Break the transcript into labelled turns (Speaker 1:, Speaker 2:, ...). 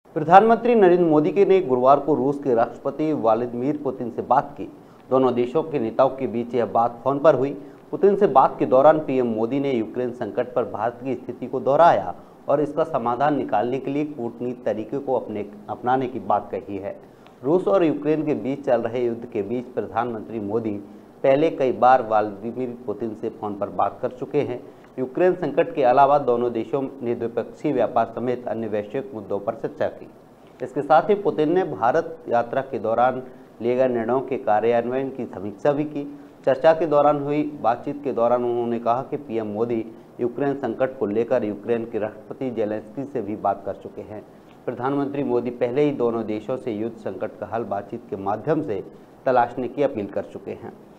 Speaker 1: प्रधानमंत्री नरेंद्र मोदी ने गुरुवार को रूस के राष्ट्रपति व्लादिमीर पुतिन से बात की। दोनों देशों के नेताओं के बीच यह बात फोन पर हुई। पुतिन से बात के दौरान पीएम मोदी ने यूक्रेन संकट पर भारत की स्थिति को दोहराया और इसका समाधान निकालने के लिए कूटनीतिक तरीके को अपनाने की बात कही है। रूस और यूक्रेन के बीच चल रहे युद्ध के बीच प्रधानमंत्री मोदी पहले कई बार व्लादिमीर पुतिन से फोन पर बात कर चुके हैं। यूक्रेन संकट के अलावा दोनों देशों ने द्विपक्षीय व्यापार समेत अन्य वैश्विक मुद्दों पर चर्चा की। इसके साथ ही पुतिन ने भारत यात्रा के दौरान लिए गए निर्णयों के कार्यान्वयन की समीक्षा भी की। चर्चा के दौरान हुई बातचीत के दौरान उन्होंने कहा कि पीएम मोदी यूक्रेन संकट को लेकर यूक्रेन के राष्ट्रपति जेलेंस्की से भी बात कर चुके हैं। प्रधानमंत्री मोदी पहले ही दोनों देशों से युद्ध संकट का हल बातचीत के माध्यम से तलाशने की अपील कर चुके हैं।